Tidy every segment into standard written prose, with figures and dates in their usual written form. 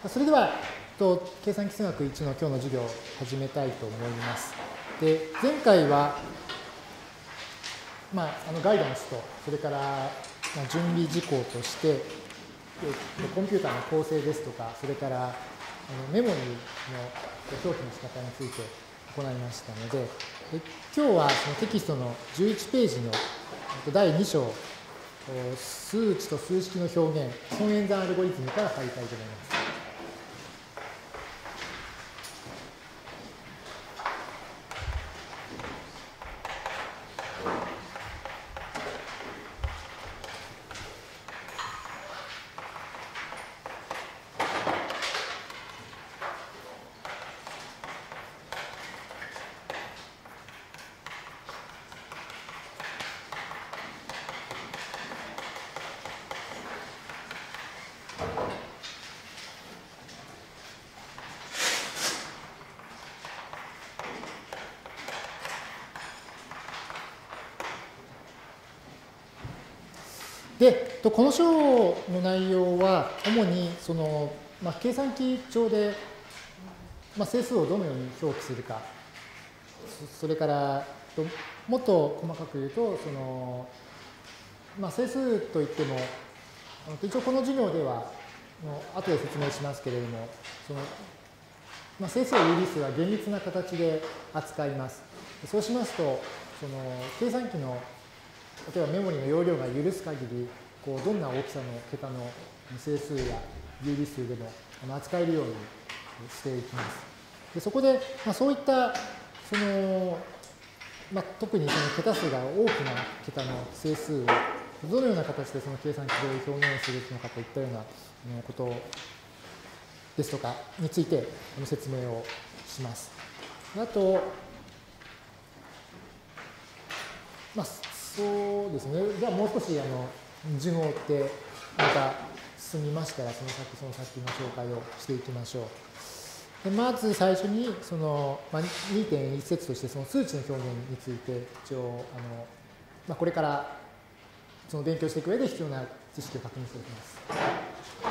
それでは、計算基数学1の今日の授業を始めたいと思います。で、前回は、ガイダンスと、それから準備事項として、コンピューターの構成ですとか、それからメモリの表記の仕方について行いましたので、今日はそのテキストの11ページの第2章、数値と数式の表現、基本演算アルゴリズムから入りたいと思います。で、この章の内容は、主にその、計算機上で、整数をどのように表記するか、それから、もっと細かく言うと、その整数といっても、一応この授業では、後で説明しますけれども、その整数や有理数は厳密な形で扱います。そうしますと、その計算機の例えばメモリの容量が許す限り、どんな大きさの桁の整数や有理数でも扱えるようにしていきます。でそこで、そういったその、特にその桁数が大きな桁の整数をどのような形でその計算機で表現するのかといったようなことですとかについて説明をします。あと、そうですね。じゃあもう少し順を追ってまた進みましたら、その先の紹介をしていきましょう。でまず最初にその、2.1 節としてその数値の表現について一応これからその勉強していく上で必要な知識を確認していきます。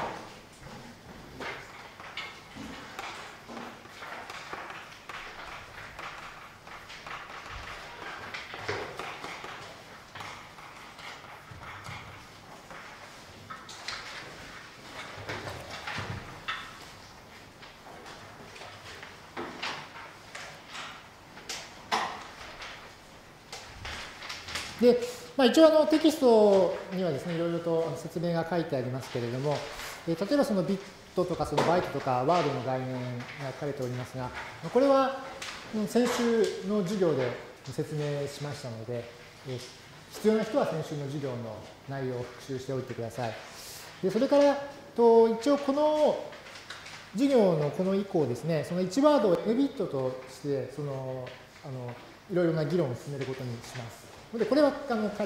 で、一応テキストにはですね、いろいろと説明が書いてありますけれども、例えばそのビットとかそのバイトとかワードの概念が書かれておりますが、これは先週の授業で説明しましたので、必要な人は先週の授業の内容を復習しておいてください。でそれから、一応この授業のこの以降ですね、その1ワードを N ビットとして、いろいろな議論を進めることにします。でこれは書いておきます。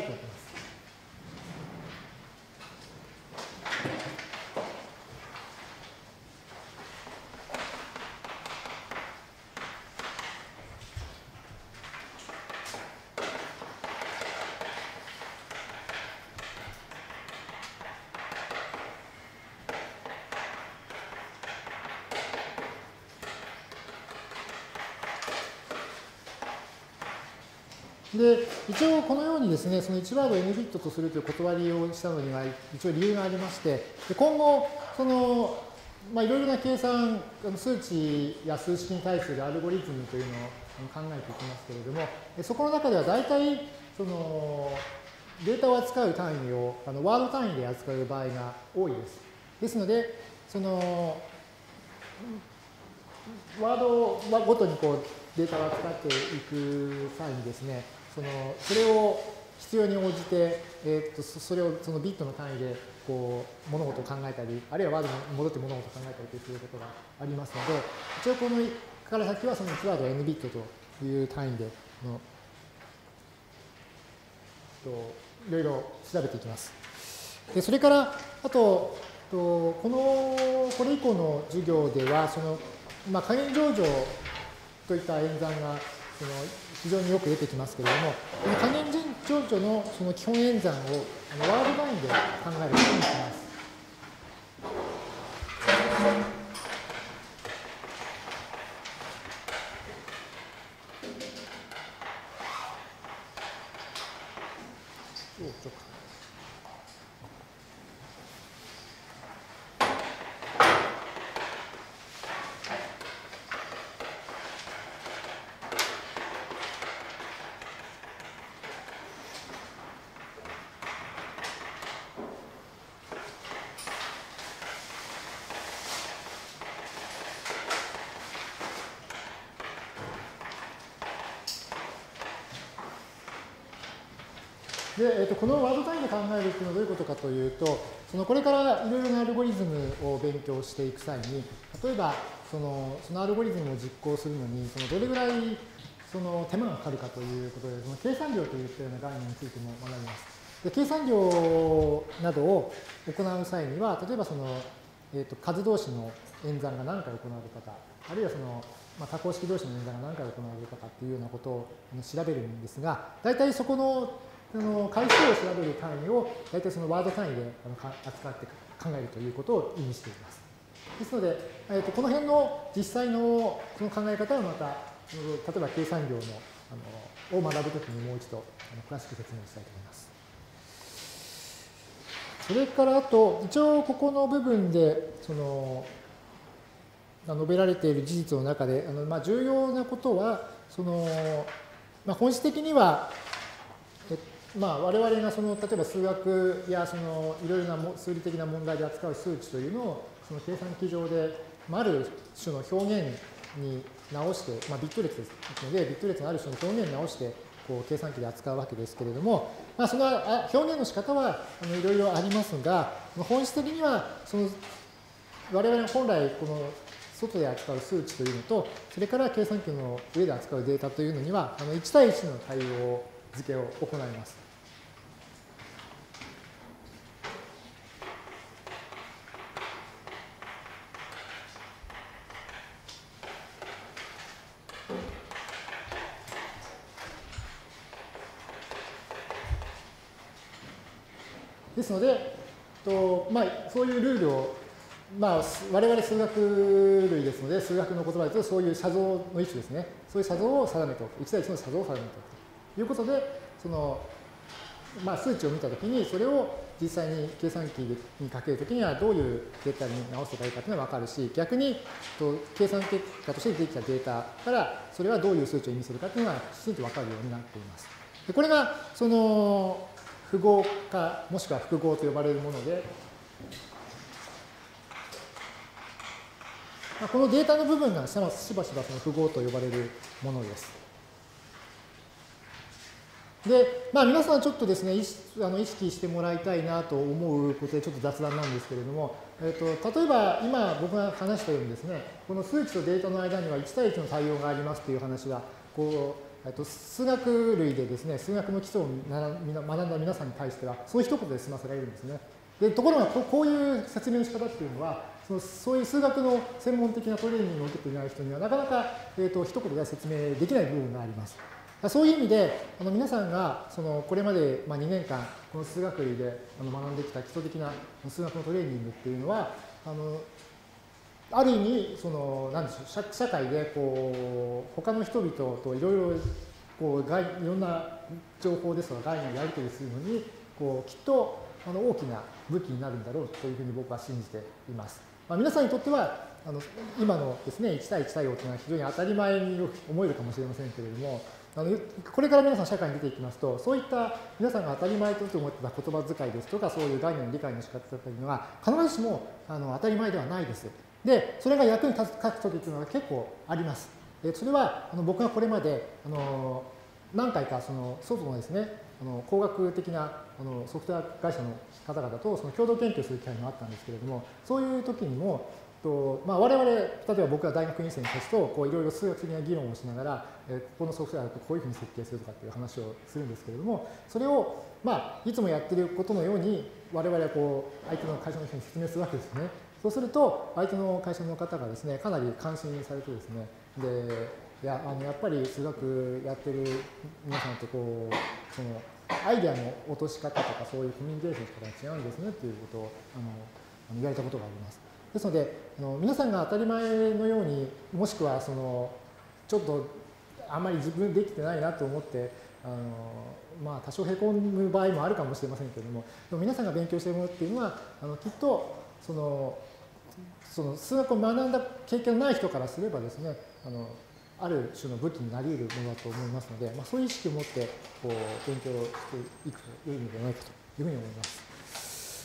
で一応このようにですね、その1ワードを N ビットとするという断りをしたのには一応理由がありまして、で今後、そのいろいろな計算、数値や数式に対するアルゴリズムというのを考えていきますけれども、そこの中では大体、そのデータを扱う単位をワード単位で扱う場合が多いです。ですので、そのワードごとにデータを扱っていく際にですね、それを必要に応じて、それをそのビットの単位で物事を考えたり、あるいはワードに戻って物事を考えたりということがありますので、一応このから先はその1ワードを N ビットという単位でいろいろ調べていきます。でそれから、あと、これ以降の授業では、加減上場といった演算が非常によく出てきますけれども、この加減上場のその基本演算をワード単位で考えることにします。 で、このワード単位で考えるっていうのはどういうことかというと、これからいろいろなアルゴリズムを勉強していく際に、例えばそのアルゴリズムを実行するのに、どれぐらい手間がかかるかということで、計算量といったような概念についても学びます。で、計算量などを行う際には、例えば数同士の演算が何回行われたか、あるいは多項式同士の演算が何回行われたかというようなことを調べるんですが、大体そこの回数を調べる単位を大体ワード単位で扱って考えるということを意味しています。ですので、この辺の実際のその考え方はまた、例えば計算量を学ぶときにもう一度詳しく説明したいと思います。それからあと、一応ここの部分で述べられている事実の中で、重要なことは、本質的には、我々が例えば数学やいろいろな数理的な問題で扱う数値というのを計算機上で、ある種の表現に直して、ビット列ですので、ビット列のある種の表現に直して計算機で扱うわけですけれども、その表現の仕方はいろいろありますが、本質的には我々が本来外で扱う数値というのと、それから計算機の上で扱うデータというのには、1対1の対応付けを行います。ですので、そういうルールを、我々数学類ですので、数学の言葉で言うと、そういう写像の一種ですね。そういう写像を定めておく。1対1の写像を定めておくということで、数値を見たときに、それを実際に計算機にかけるときにはどういうデータに直せばいいかというのは分かるし、逆に計算結果として出てきたデータからそれはどういう数値を意味するかというのがきちんと分かるようになっています。でこれが符号化もしくは複合と呼ばれるもので、このデータの部分がしばしば符号と呼ばれるものです。で、皆さんちょっとですね、意識してもらいたいなと思うことでちょっと雑談なんですけれども、例えば今僕が話したようにですね、この数値とデータの間には1対1の対応がありますという話は、数学類でですね、数学の基礎を学んだ皆さんに対しては、そういう一言で済ませられるんですね。でところがこういう説明の仕方っていうのは、そういう数学の専門的なトレーニングを受けていない人にはなかなか、一言では説明できない部分があります。そういう意味で、皆さんがこれまで2年間、この数学類で学んできた基礎的な数学のトレーニングっていうのは、ある意味、なんでしょう、社会で他の人々といろいろいろんな情報ですとか概念をやり取りするのに、きっと大きな武器になるんだろうというふうに僕は信じています。皆さんにとっては、今のですね、1対1対応というのは非常に当たり前に思えるかもしれませんけれども、これから皆さん社会に出ていきますと、そういった皆さんが当たり前と思ってた言葉遣いですとか、そういう概念の理解の仕方というのは、必ずしも当たり前ではないです。で、それが役に立つときというのは結構あります。それは僕がこれまで何回か外のですね、工学的なソフトウェア会社の方々と共同研究する機会もあったんですけれども、そういう時にも、我々、例えば僕は大学院生たちといろいろ数学的な議論をしながら、このソフトウェアだとこういうふうに設計するとかっていう話をするんですけれども、それをいつもやっていることのように、我々は相手の会社の人に説明するわけですね。そうすると、相手の会社の方がですね、かなり感心されてですね、で、やっぱり数学やってる皆さんとアイデアの落とし方とか、そういうコミュニケーションとかが違うんですねっていうことを言われたことがあります。ですので、皆さんが当たり前のように、もしくはちょっとあんまり自分できてないなと思って、多少へこむ場合もあるかもしれませんけれども、でも皆さんが勉強しているものっていうのは、きっと数学を学んだ経験のない人からすればですね、ある種の武器になり得るものだと思いますので、そういう意識を持って勉強していくというのではないかというふうに思います。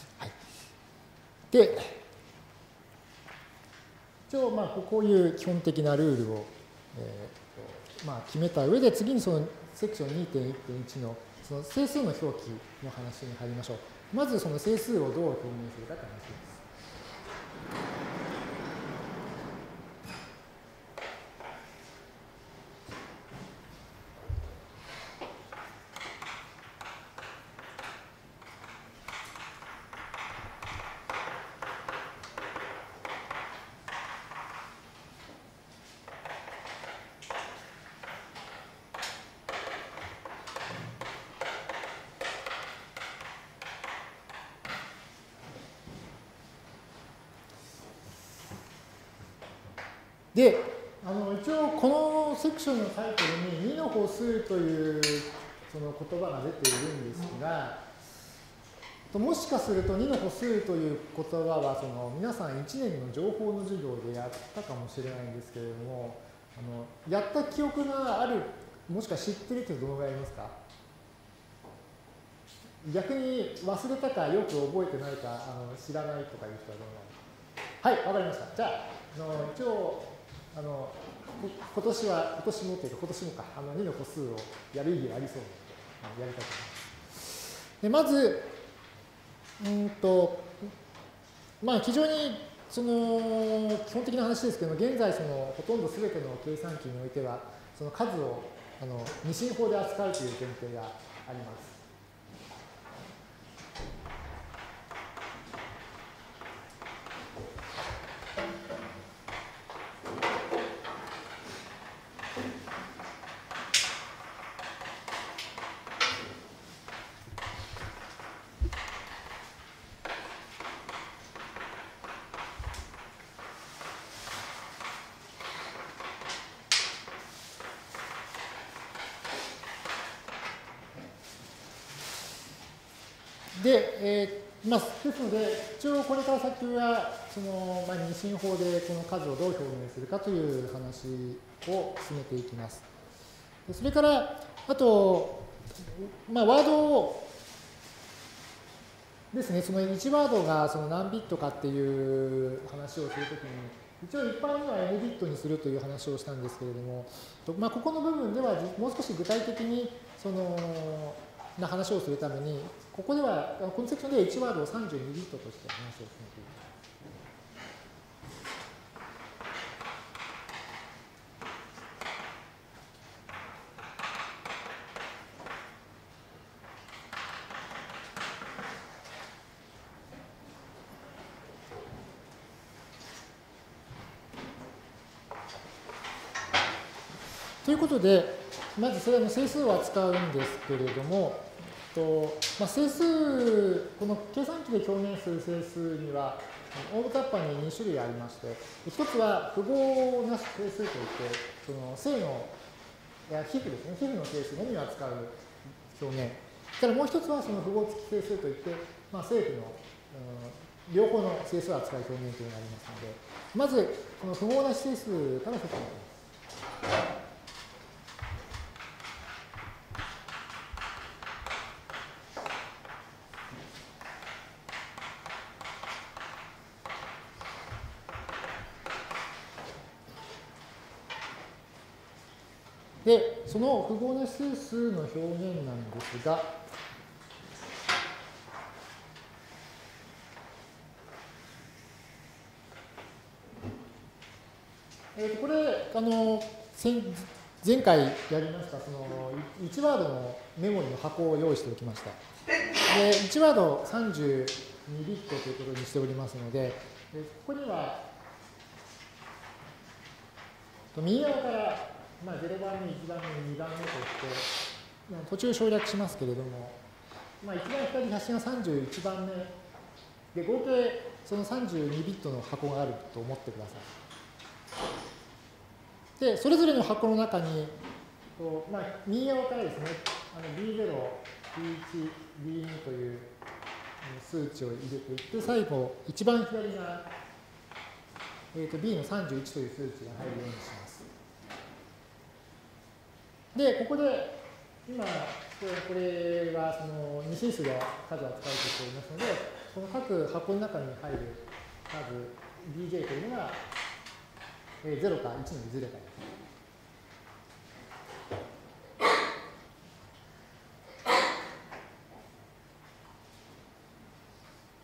はい、で、一応こういう基本的なルールを決めた上で、次にセクション 2.1.1 のその整数の表記の話に入りましょう。まずその整数をどう表現するかという話です。で、一応このセクションのタイトルに2の歩数というその言葉が出ているんですが、もしかすると2の歩数という言葉はその皆さん1年の情報の授業でやったかもしれないんですけれども、やった記憶がある、もしくは知ってるってどのぐらいありますか？逆に忘れたかよく覚えてないか知らないとかいう人はどうなのか。はい、わかりました。じゃあ、一応今年もというか今年もか2の歩数をやる意義がありそうなのでやりたいと思います。でまずまあ非常にその基本的な話ですけども、現在そのほとんど全ての計算機においてはその数を二進法で扱うという前提があります。で、ですので、一応これから先は、その、二進法でこの数をどう表現するかという話を進めていきます。それから、あと、ワードですね、その1ワードがその何ビットかっていう話をするときに、一応一般には N ビットにするという話をしたんですけれども、ここの部分ではもう少し具体的にそのな話をするために、ここでは、このセクションでは1ワードを32ビットとして話を進めています。ということで、まずそれ整数を扱うんですけれども、整数、この計算機で表現する整数には、大雑把に2種類ありまして、一つは符号なし整数といって、その正の、皮膚ですね、皮膚の整数のみを扱う表現。それからもう一つはその符号付き整数といって、正負の、両方の整数を扱う表現というのがありますので、まず、この符号なし整数から説明します。で、その符号なし整数の表現なんですが、これ、前回やりました、その1ワードのメモリの箱を用意しておきました。で、1ワード32ビットということにしておりますので、ここには、右側から0番目、1番目、2番目として、途中省略しますけれども、一番左端が31番目で、合計その32ビットの箱があると思ってください。で、それぞれの箱の中に、右側からですね、B0、B1、B2 という数値を入れていって、最後、一番左が、B の31という数値が入るようにします。で、ここで、今、これはその二進数の数を扱うとしておりますので、この各箱の中に入る数 Bj というのが、0か1のいずれかです。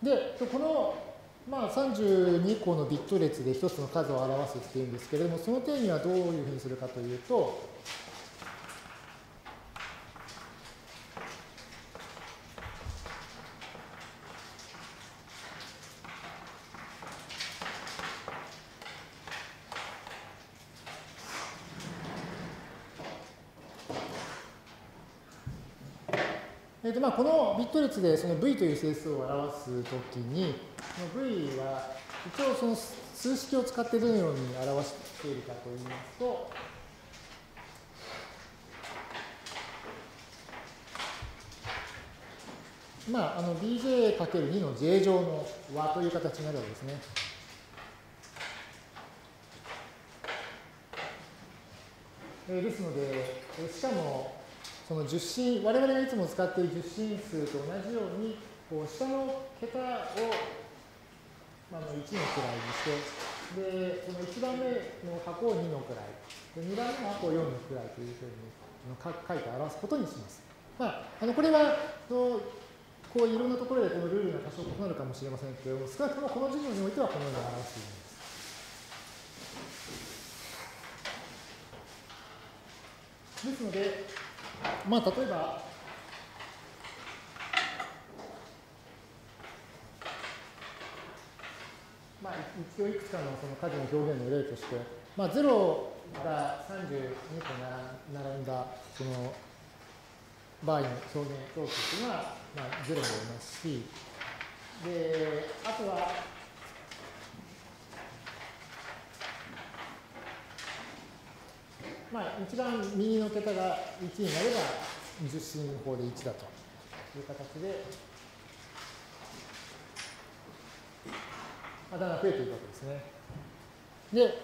で、この、32個のビット列で一つの数を表すっていうんですけれども、その定義はどういうふうにするかというと、このビット列でその v という整数を表すときに、この v は一応その数式を使ってどのように表しているかといいますと、bj×2 の j 乗の和という形になるわけですね。ですので、しかも、その10進、我々がいつも使っている10進数と同じように、下の桁を、1の位にして、で、その1番目の箱を2の位、2番目の箱を4の位というふうに書いて表すことにします。これは、こういろんなところでこのルールが多少異なるかもしれませんけれども、少なくともこの授業においてはこのように表しています。ですので、例えば、一応いくつかのその数の表現の例として、0が32個並んだその場合の表現表記というのは、0になりますし、で、あとは、一番右の桁が1になれば、10進法で1だという形で、だんだん増えていくわけですね。で、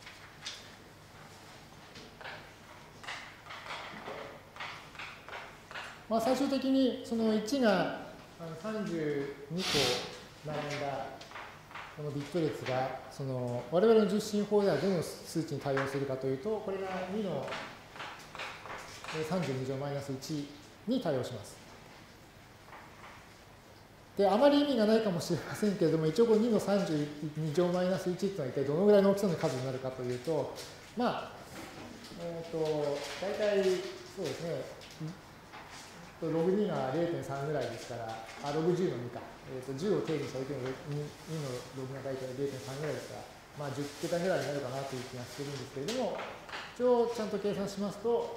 最終的にその1が32個並んだこのビット列が、その我々の10進法ではどの数値に対応するかというと、これが2の32乗マイナス1に対応します。で、あまり意味がないかもしれませんけれども、一応この2の32乗マイナス1というのは一体どのぐらいの大きさの数になるかというと、大体そうですね、ログ2が 0.3 ぐらいですから、ログ10の2か、10を定義した時の2のログが大体 0.3 ぐらいですから、10桁ぐらいになるかなという気がしているんですけれども、一応ちゃんと計算しますと、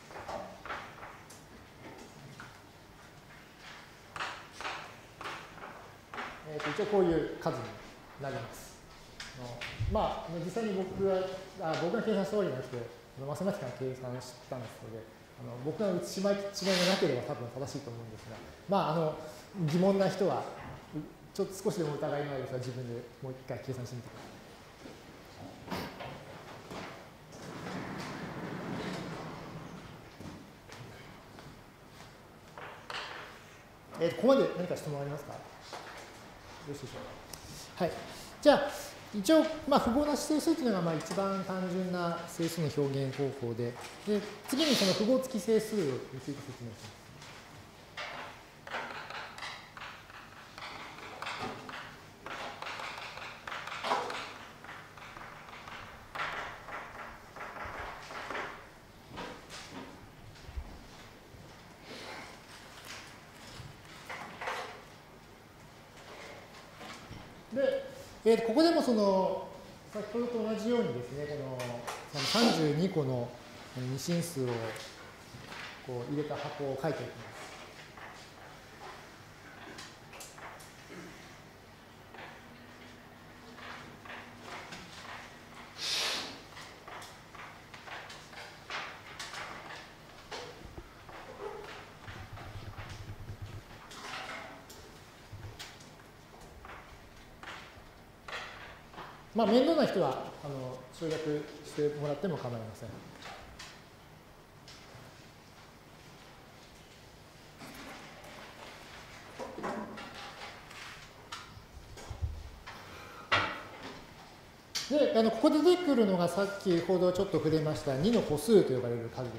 一応こういう数になります。実際に僕が計算したわけじゃなくて、マセマティカの計算をしたんですので、僕が打ち間違いがなければ多分正しいと思うんですが、疑問な人は、ちょっと少しでも疑いのある人は自分でもう一回計算してみてください。ここまで何か質問ありますか？よろしいでしょうか。はい。じゃあ、一応、符号なし整数というのが一番単純な整数の表現方法で、次にその符号付き整数について説明します。で、ここでもその、先ほどと同じようにですね、この32個の二進数をこう入れた箱を書いておきます。面倒な人は省略してもらっても構いません。で、ここで出てくるのが先ほどちょっと触れました2の個数と呼ばれる数です。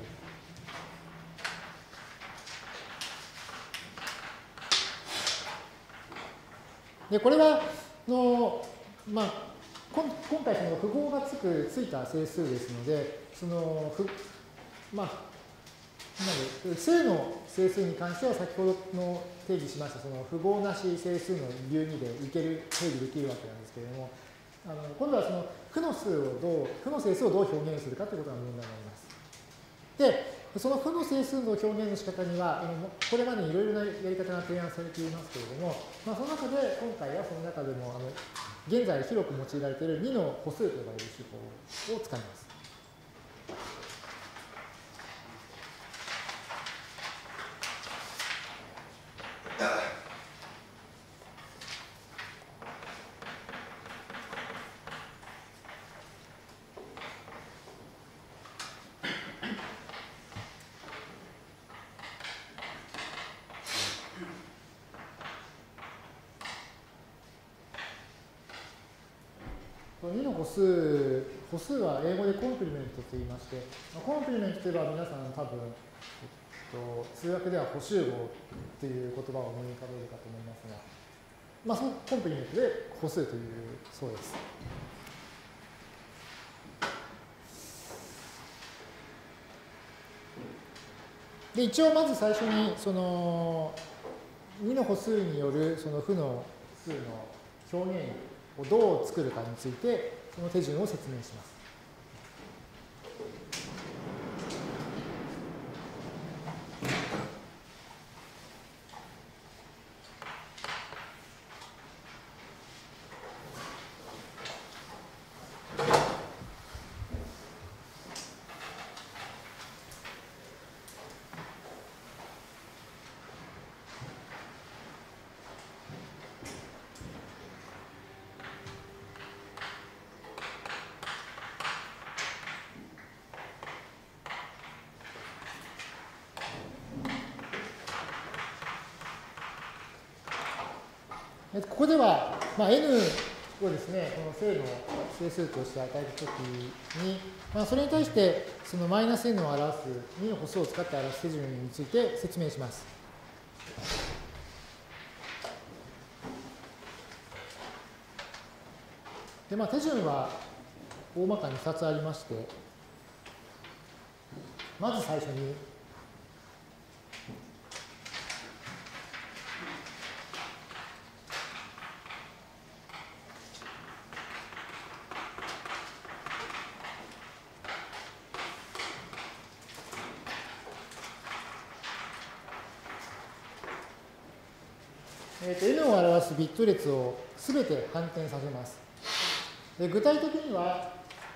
で、これは、まあ、今回その符号がついた整数ですので、まあ、正の整数に関しては先ほどの定義しましたその符号なし整数の流2で定義できるわけなんですけれども、今度はその負の整数をどう表現するかということが問題になります。で、その負の整数の表現の仕方には、これまでにいろいろなやり方が提案されていますけれども、まあ、その中で今回はその中でも現在広く用いられている2の歩数と呼ばれる手法を使います。2の歩数は英語でコンプリメントと言いまして、コンプリメントといえば皆さん多分、数学では補集合という言葉を思い浮かべるかと思いますが、まあ、そのコンプリメントで歩数というそうです。で、一応まず最初にその2の歩数によるその負の数の表現をどう作るかについて、その手順を説明します。ここでは、まあ、n をですね、この正の整数として与えたときに、まあ、それに対して、そのマイナス n を表す2の歩数を使って表す手順について説明します。で、まあ、手順は大まかに2つありまして、まず最初に、n を表すビット列をすべて反転させます。で、具体的には、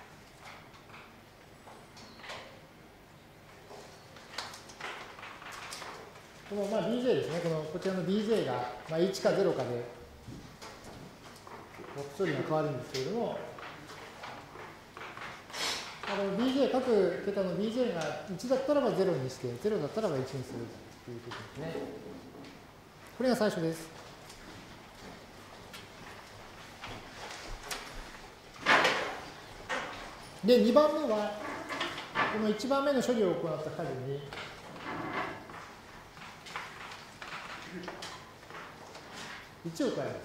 このまあ bj ですね、こちらの bj がまあ1か0かで処理が変わるんですけれども、bj、各桁の bj が1だったらば0にして、0だったらば1にするということですね。これが最初です。で、2番目は、この1番目の処理を行った数に、1を加えます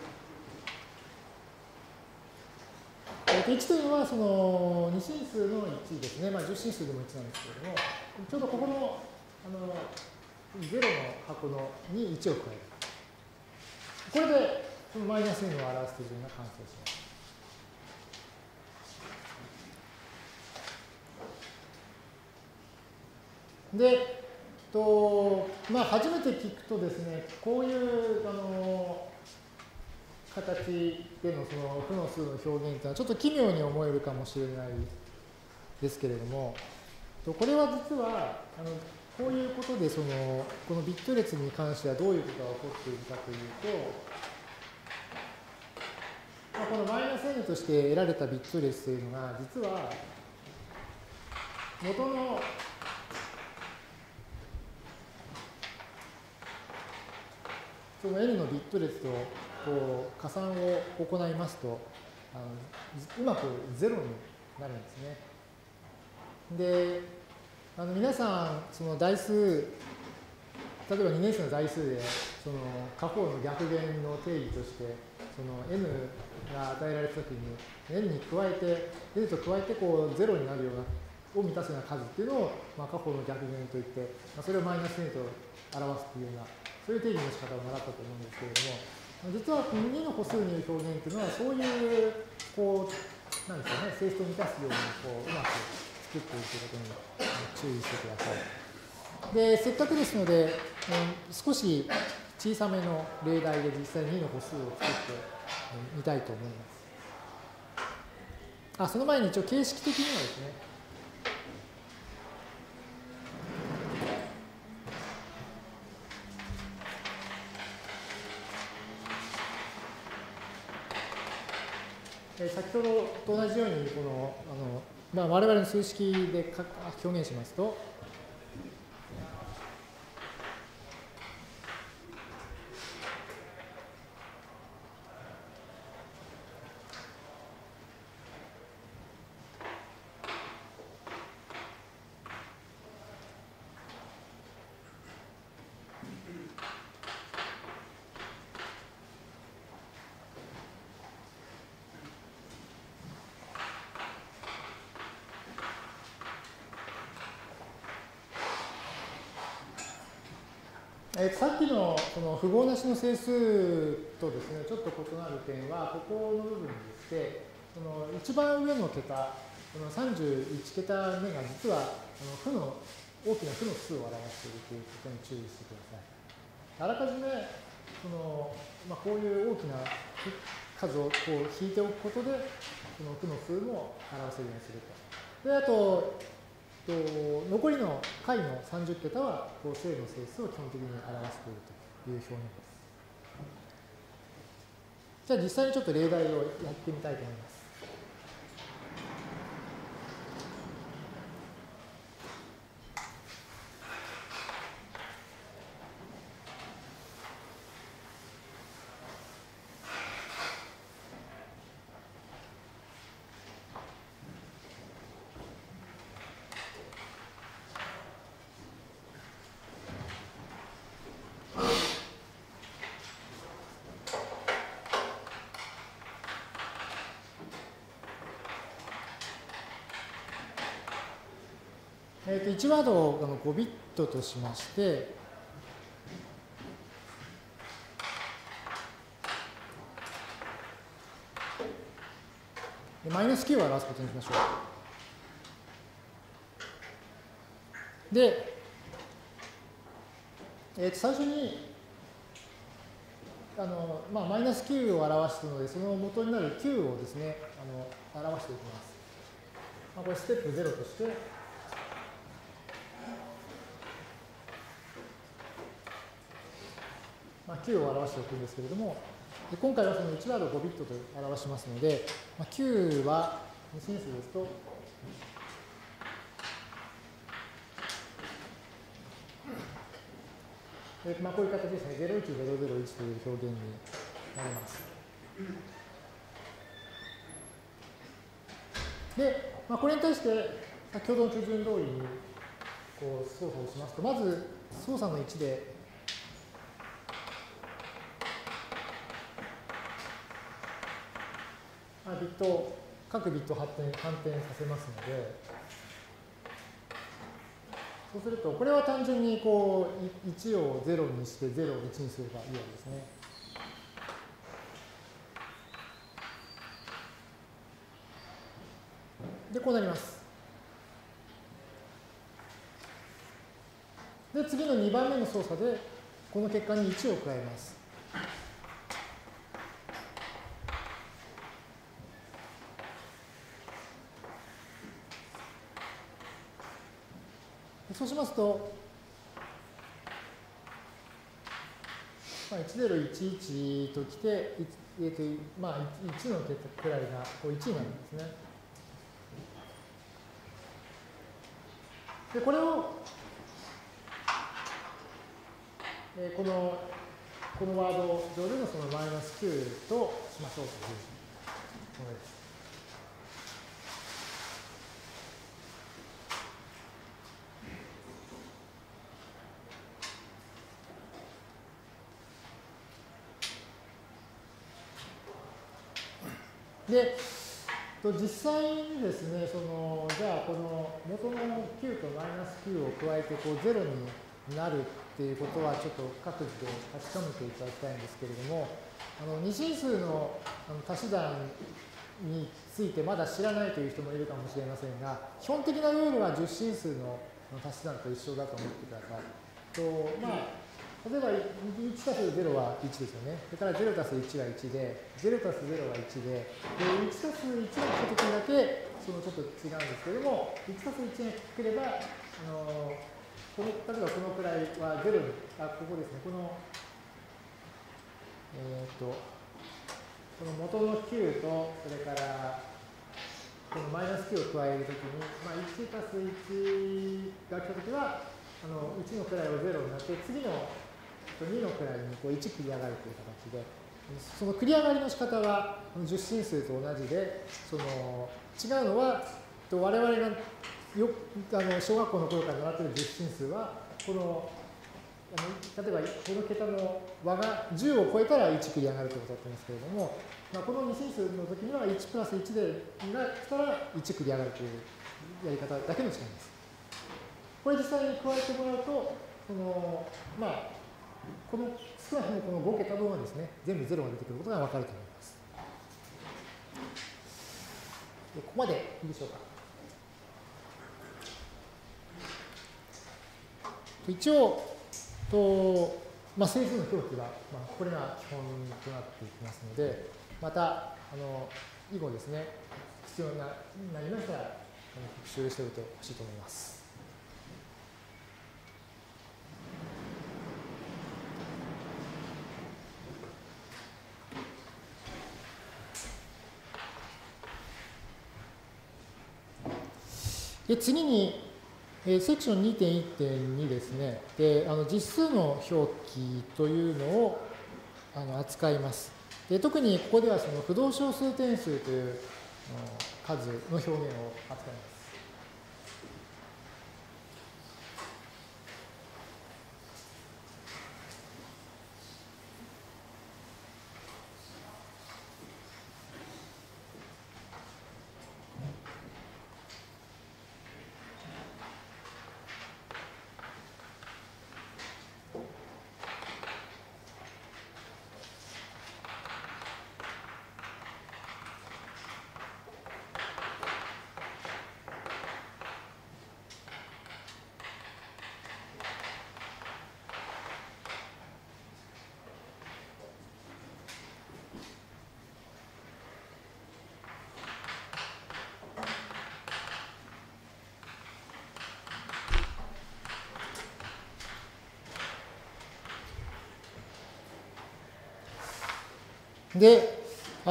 。1というのは、その2進数の1ですね。まあ、10進数でも1なんですけれども、ちょうどここの、0の箱のに1を加える。これで、このマイナス n を表す手順が完成します。で、まあ、初めて聞くとですね、こういう形でのその負の数の表現というのはちょっと奇妙に思えるかもしれないですけれども、これは実はこういうことでこのビット列に関してはどういうことが起こっているかというと、このマイナス n として得られたビット列というのが実は元のその n のビット列と加算を行いますとうまく0になるんですね。で、皆さんその代数例えば2年生の在数で、その過方の逆減の定義として、その n が与えられたときに、n に加えて、n と加えてこう0になるような、を満たすような数っていうのを、過方の逆減といって、それをマイナス n と表すっていうような、そういう定義の仕方を習ったと思うんですけれども、実はこの2の歩数による表現っていうのは、そういう、こう、なんですかね、性質を満たすように、こう、うまく作っているということに注意してください。で、せっかくですので、少し小さめの例題で実際に2の歩数を作ってみたいと思います。その前に一応形式的にはですね、先ほどと同じように、この、我々の数式で表現しますと、さっきのその符号なしの整数とですね、ちょっと異なる点は、ここの部分でして、その一番上の桁、この31桁目が実は負の大きな負の数を表しているということに注意してください。あらかじめその、こういう大きな数をこう引いておくことで、その負の数も表せるようにすると。で、あと、残りの解の30桁はこう正の整数を基本的に表しているという表現です。じゃあ実際にちょっと例題をやってみたいと思います。1ワードを5ビットとしまして、マイナス9を表すことにしましょう。で、最初にマイナス9を表すので、その元になる9をですね、表していきます。これステップ0として、9を表しておくんですけれども、今回はその1ワード5ビットと表しますので、9は2進数ですと、こういう形ですね、01001という表現になります。で、これに対して、先ほどの手順通りにこう操作をしますと、まず操作の1で、各ビットを反転させますので、そうすると、これは単純にこう1を0にして0を1にすればいいわけですね。で、こうなります。で、次の2番目の操作で、この結果に1を加えます。そうしますと、1011ときて、1の桁くらいがこう1になるんですね。で、これを、このワード上でのそのマイナス9としましょうというものです。 で、実際にですね、じゃあこの元の q とマイナス q を加えてこう0になるっていうことはちょっと各自で確かめていただきたいんですけれども、二進数の足し算についてまだ知らないという人もいるかもしれませんが、基本的なルールは10進数の足し算と一緒だと思ってください。例えば1たす0は1ですよね。それから0たす1は1で、0たす0は1で、1たす1が来たときだけちょっと違うんですけれども、1たす1が来れば、例えばこのくらいは0に、ここですね、この元の q と、それからこのマイナス q を加えるときに、1たす1が来たときは、1の位は0になって、次の2の位にこう1繰り上がるという形で、その繰り上がりの仕方は10進数と同じで、違うのは、我々が小学校の頃から習っている10進数は、この例えばこの桁の和が10を超えたら1繰り上がるということだったんですけれども、この2進数の時には1プラス1でが来たら1繰り上がるというやり方だけの違いです。これ実際に加えてもらうと、この少なくともこの5桁分はですね、全部0が出てくることがわかると思います。ここまでいいでしょうか。一応、整数の表記は、これが基本となっていきますので、また、以後ですね、必要になりましたら、復習しておいてほしいと思います。で、次に、セクション 2.1.2 ですね。で、実数の表記というのを扱います。で、特にここではその不動小数点数という数の表現を扱います。で、こ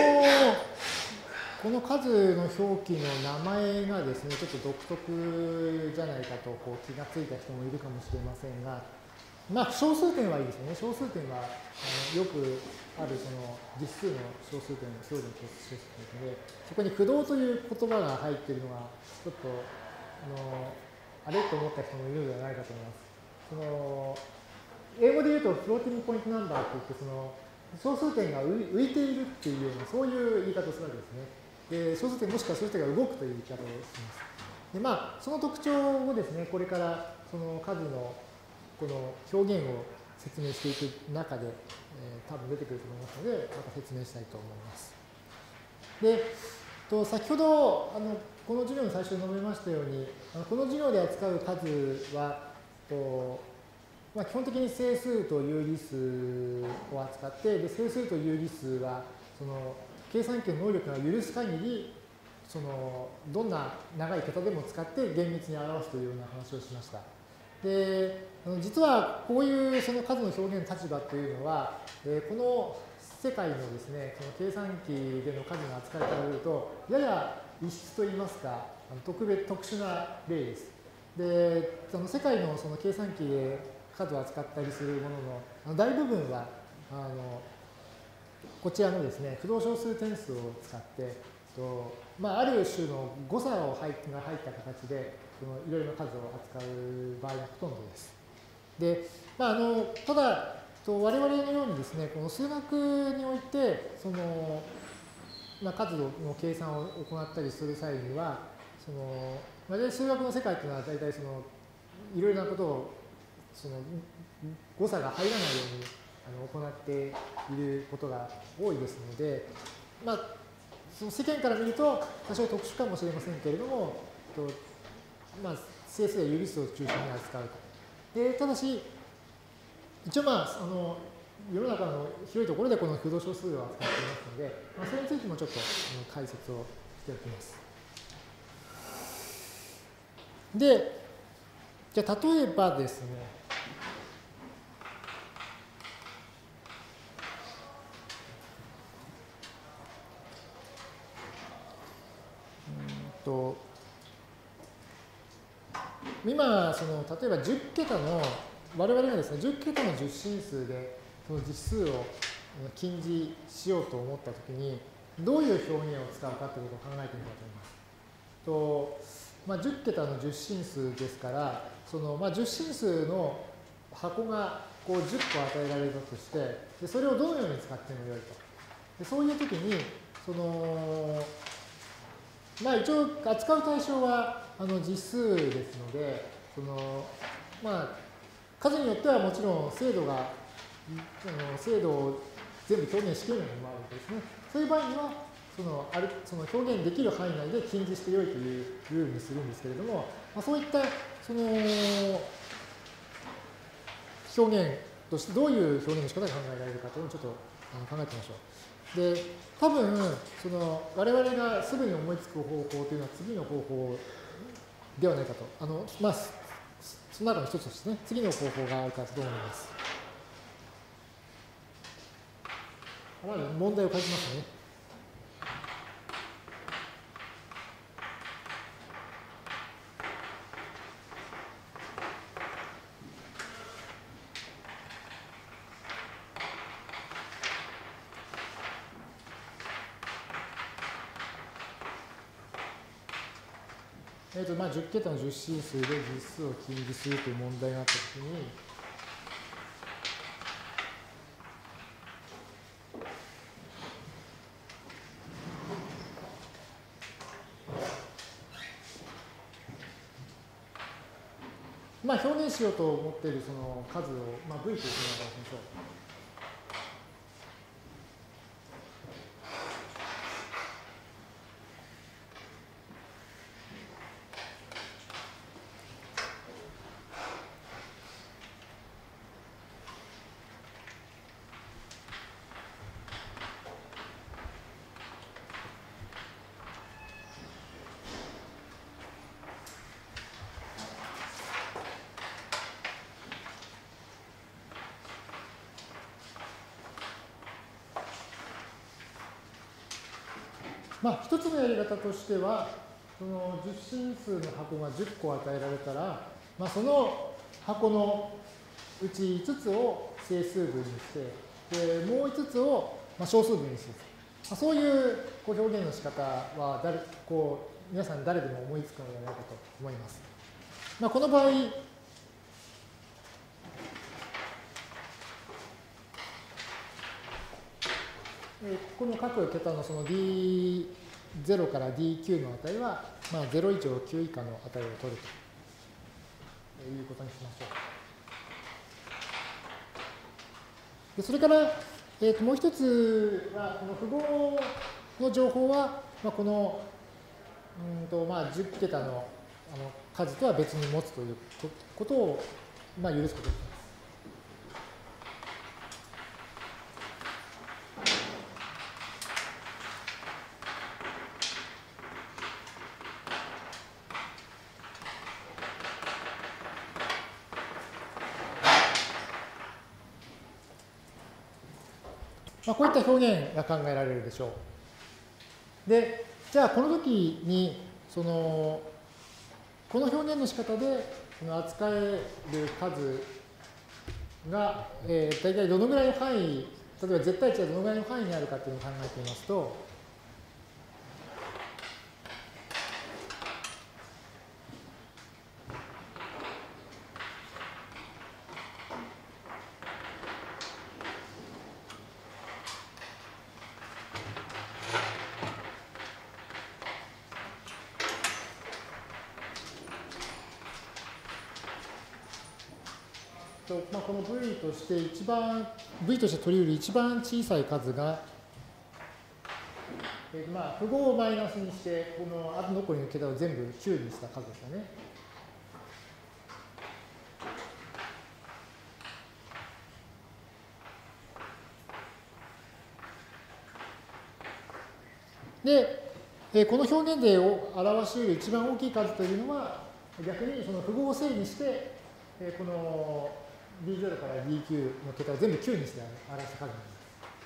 の数の表記の名前がですね、ちょっと独特じゃないかと気がついた人もいるかもしれませんが、小数点はいいですよね。小数点はよくあるその実数の小数点の表現の小数点ですので、そこに不動という言葉が入っているのが、ちょっとあれと思った人もいるのではないかと思います。英語で言うとフローティングポイントナンバーといって、小数点が浮いているっていうような、そういう言い方をするわけですね。で、小数点もしくは小数点が動くという言い方をします。で、その特徴をですね、これからその数のこの表現を説明していく中で、多分出てくると思いますので、また説明したいと思います。で、先ほどこの授業の最初に述べましたように、この授業で扱う数は、基本的に整数と有理数を扱って、で整数と有理数はその計算機の能力が許す限り、どんな長い桁でも使って厳密に表すというような話をしました。で、実はこういうその数の表現の立場というのは、この世界のですね、その計算機での数の扱いから見ると、やや異質といいますか、特殊な例です。で、世界のその計算機で数を扱ったりするものの大部分はこちらのですね、不動小数点数を使って、ある種の誤差が入った形でいろいろな数を扱う場合がほとんどです。で、ただ我々のようにですね、この数学において数の計算を行ったりする際には、数学の世界っていうのは大体いろいろなことを誤差が入らないように行っていることが多いですので、その世間から見ると多少特殊かもしれませんけれども、整数や有理数を中心に扱うと。でただし、一応世の中の広いところでこの不動小数を扱っていますので、それについてもちょっと解説をしておきます。で、じゃあ例えばですね、今例えば10桁の我々がですね10桁の十進数でその実数を近似しようと思ったときにどういう表現を使うかということを考えてみたいと思います。10桁の十進数ですから、十進数の箱がこう10個与えられるとして、でそれをどのように使ってもよいと。でそういうときに一応扱う対象は実数ですので、数によってはもちろん精度を全部表現しきれないのもあるわけですね。そういう場合には表現できる範囲内で近似してよいというルールにするんですけれども、そういった表現としてどういう表現の仕方が考えられるかというのをちょっと考えてみましょう。で、多分我々がすぐに思いつく方法というのは次の方法ではないかと。その中の一つとしてね、次の方法があるかと思います。まず問題を書きますね。10桁の十進数で実数を近似するという問題があったときに、表現しようと思っているその数を、V というふうに表しましょう。一つのやり方としては、その十進数の箱が10個与えられたら、その箱のうち5つを整数分にして、でもう5つを小数分にする。そういう表現の仕方は皆さん誰でも思いつくのではないかと思います。この場合、この各桁のその D0 から D9 の値は、0以上9以下の値を取るということにしましょう。でそれから、もう一つは、この符号の情報は、この10桁の数とは別に持つということを許すことができます。こういった表現が考えられるでしょう。で、じゃあこの時にこの表現の仕方で扱える数が、大体どのぐらいの範囲、例えば絶対値がどのぐらいの範囲にあるかというのを考えてみますと、 この V としてV として取り得る一番小さい数が、符号をマイナスにして、このあと残りの桁を全部9にした数ですよね。で、この表現で表し得る一番大きい数というのは、逆にその符号を整理して、この D0 から D9 の桁を全部9にして表した数になります。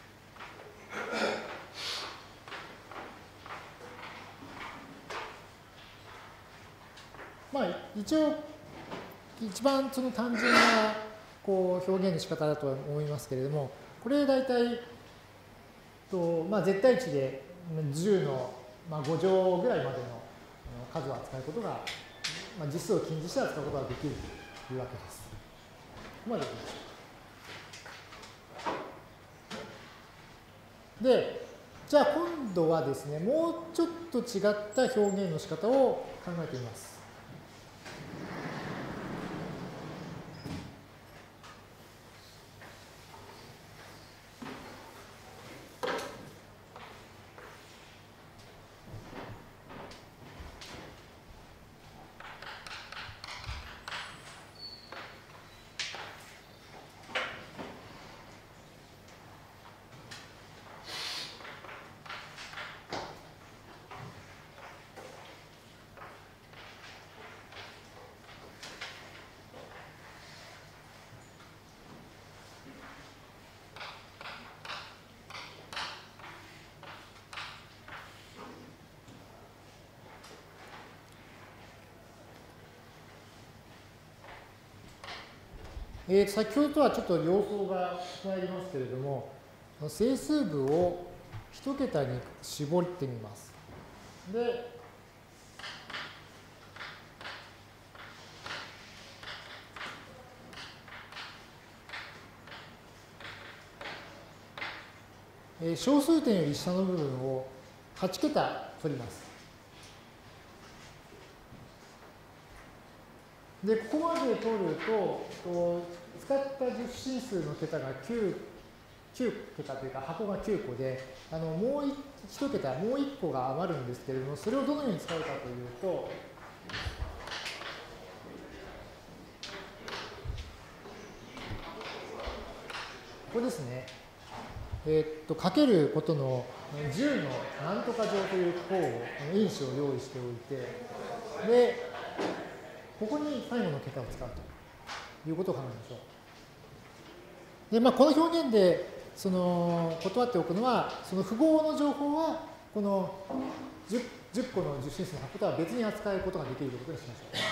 一応、一番その単純な表現の仕方だと思いますけれども、これ大体、絶対値で10の5乗ぐらいまでの数を扱うことが、実数を禁じして扱うことができるというわけです。ここまでいきましょう。で、じゃあ今度はですね、もうちょっと違った表現の仕方を考えてみます。先ほどとはちょっと様相が異なりますけれども、整数部を1桁に絞ってみます。で、小数点より下の部分を8桁取ります。で、ここまで取ると、使った十進数の桁が9桁というか箱が9個で、もう1桁、もう1個が余るんですけれども、それをどのように使うかというと、ここですね。かけることの10のなんとか乗という項を、因子を用意しておいて、で、ここに最後の桁を使うということを考えましょう。で、この表現で断っておくのは、その符号の情報は、この 10個の十進数の箱とは別に扱うことができるということにしましょう。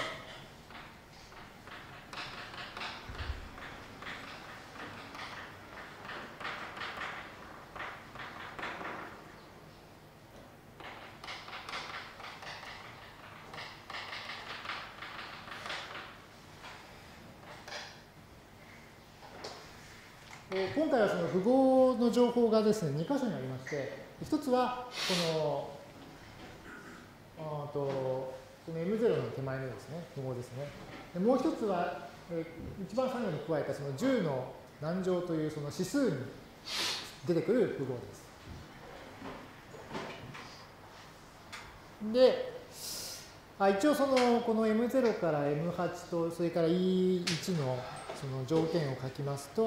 今回はその符号の情報がですね、2箇所にありまして、一つは、この M0 の手前のですね、符号ですね。でもう一つは、一番最後に加えたその10の何乗というその指数に出てくる符号です。で、一応この M0 から M8 と、それから E1 のその条件を書きますと、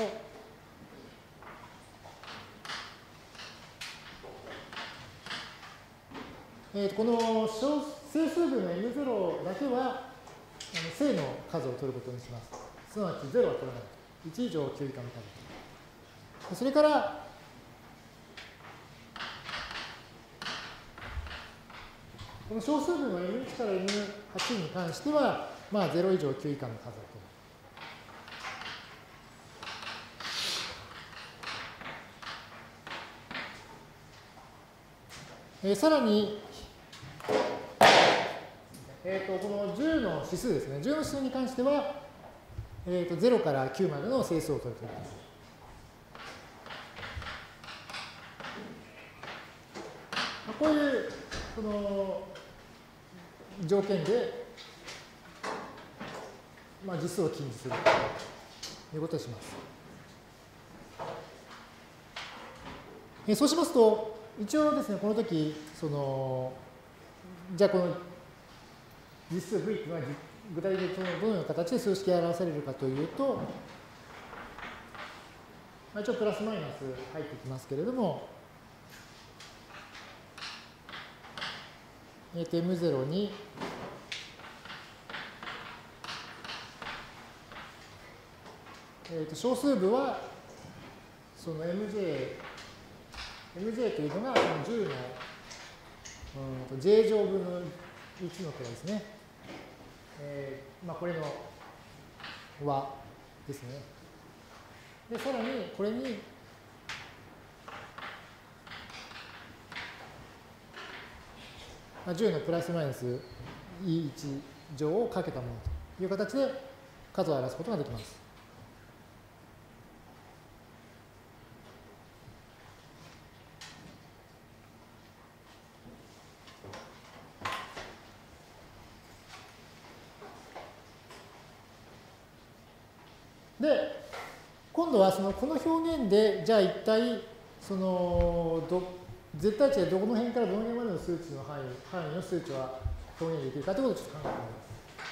この整数部の M0 だけは正の数を取ることにします。すなわち0は取らない。1以上9以下の数。それから、この小数部の M1 から M8 に関しては、0以上9以下の数を取る。さらに、この10の指数ですね。10の指数に関しては、0から9までの整数を取るということです。こういうその条件で、実数を禁じするいうことにします。そうしますと、一応ですね、この時、じゃあこの実数 V というのは具体的にどのような形で数式で表されるかというと、一応プラスマイナス入ってきますけれども、M0 に小数部はその MJ というのがその10のj 乗分の1の位ですね。これの和ですね。で、さらにこれに10のプラスマイナス E1 乗をかけたものという形で数を表すことができます。で、今度はこの表現で、じゃあ一体、絶対値でどこの辺からどの辺までの数値の範囲の数値は表現できるかということをちょっと考えてみます。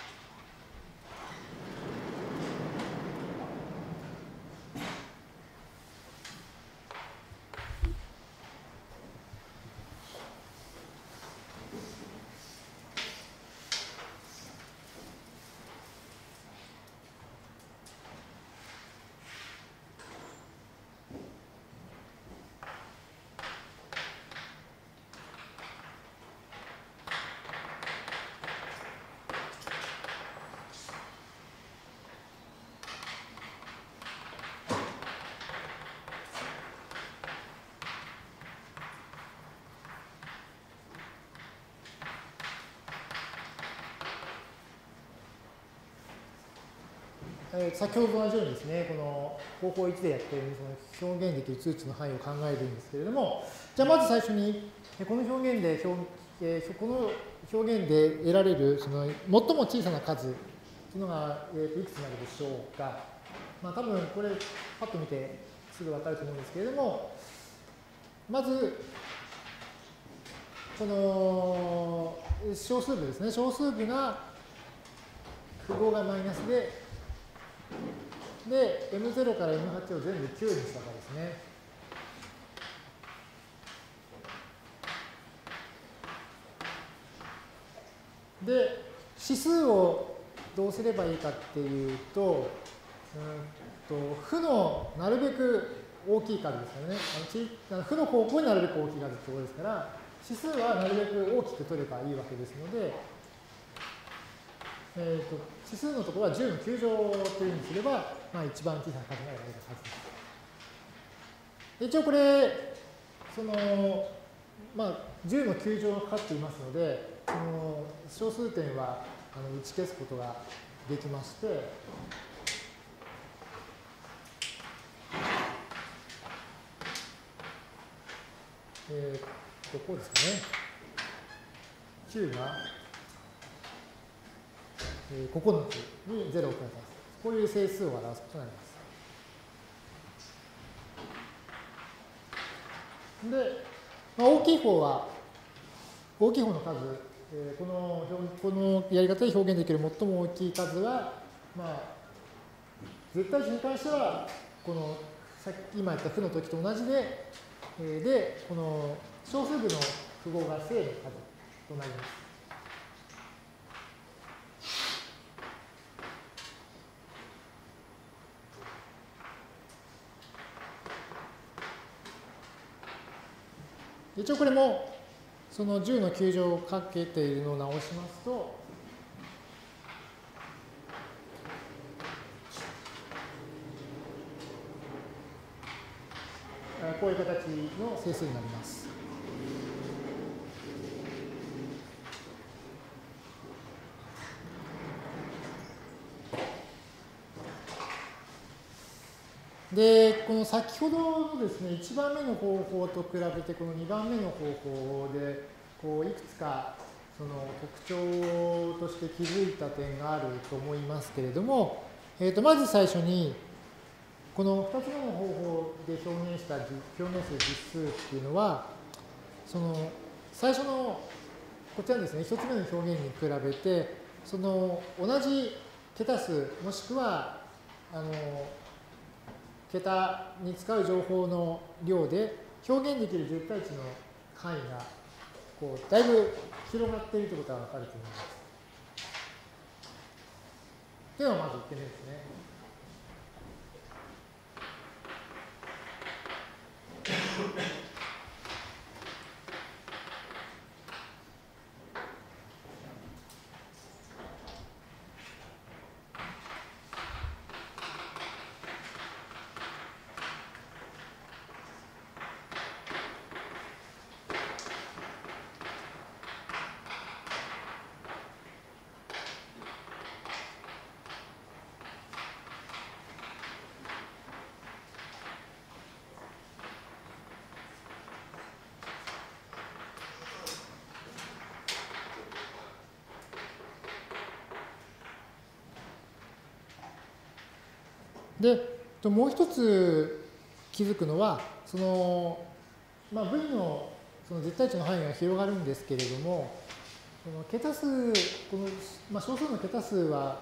先ほどと同じようにですね、この方法1でやったようにその表現できる数値の範囲を考えるんですけれども、じゃあまず最初にこの表現でこの表現で得られるその最も小さな数というのがいくつになるでしょうか。多分これパッと見てすぐ分かると思うんですけれども、まずこの小数部ですね。小数部が符号がマイナスで、M0 から M8 を全部9にしたからですね。で、指数をどうすればいいかっていうと、負のなるべく大きい数ですからね。負の方向になるべく大きい数ってことですから、指数はなるべく大きく取ればいいわけですので、指数のところは10の9乗というふうにすれば、一番小さな数が得られるはずです。一応これ、10の9乗がかかっていますので、小数点は打ち消すことができまして、こうですかね。9が9つに0を加えます。こういう整数を表すことになります。で、大きい方の数、このやり方で表現できる最も大きい数は、絶対値に関しては、この今やった負の時と同じで、この小数部の符号が正の数となります。一応これもその10の9乗をかけているのを直しますと、こういう形の整数になります。で、この先ほどのですね、1番目の方法と比べて、この2番目の方法で、いくつかその特徴として気づいた点があると思いますけれども、まず最初に、 この2つ目の方法で表現する実数っていうのは、その最初のこちらですね、1つ目の表現に比べて、その同じ桁数、もしくは桁に使う情報の量で表現できる絶対値の範囲がこうだいぶ広がっているということが分かると思います。というのがまず1点目ですね。で、もう一つ気づくのは、その、V のその絶対値の範囲が広がるんですけれども、その桁数、この、小数の桁数は、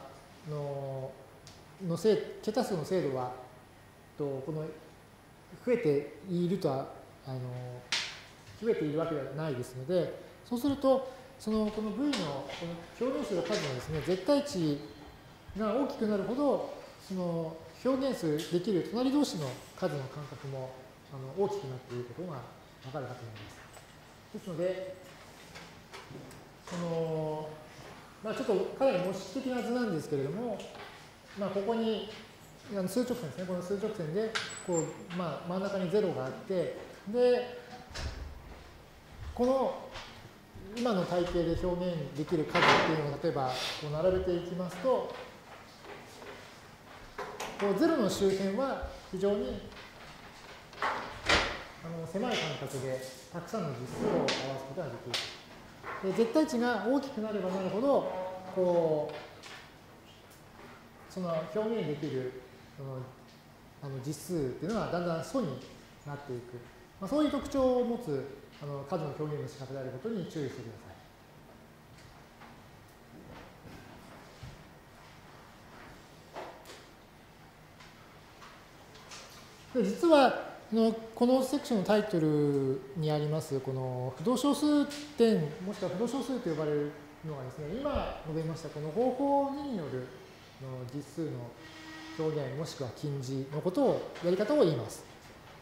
桁数の精度は、この増えているとは、増えているわけではないですので、そうすると、この V のこの表現する数のですね、絶対値が大きくなるほど、その表現できる隣同士の数の間隔も大きくなっていることが分かるかと思います。ですので、ちょっとかなり模式的な図なんですけれども、ここに数直線ですね、この数直線でこう、真ん中に0があって、で、この今の体系で表現できる数っていうのを例えばこう並べていきますと、こう0の周辺は非常に狭い間隔でたくさんの実数を表すことができる。で、絶対値が大きくなればなるほど、こう、その表現できる実数っていうのはだんだん素になっていく。そういう特徴を持つ数の表現の仕方であることに注意してください。で実はこのセクションのタイトルにありますこの不動小数点もしくは不動小数と呼ばれるのがですね、今述べましたこの方法による実数の表現もしくは近似のことをやり方を言います。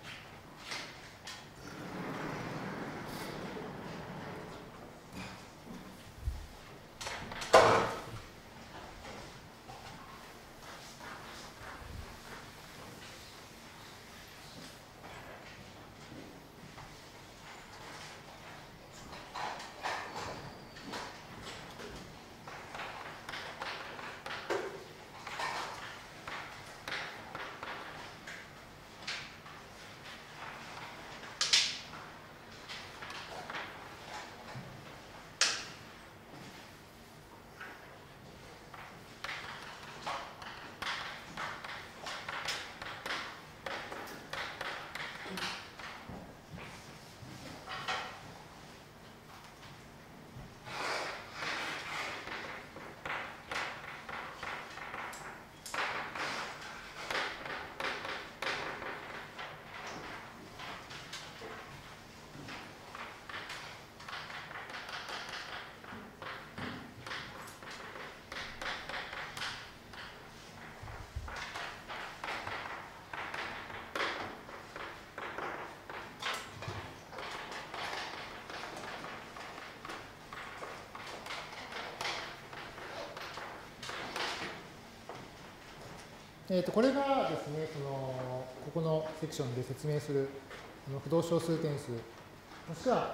これがですね、ここのセクションで説明する不動小数点数、もしくは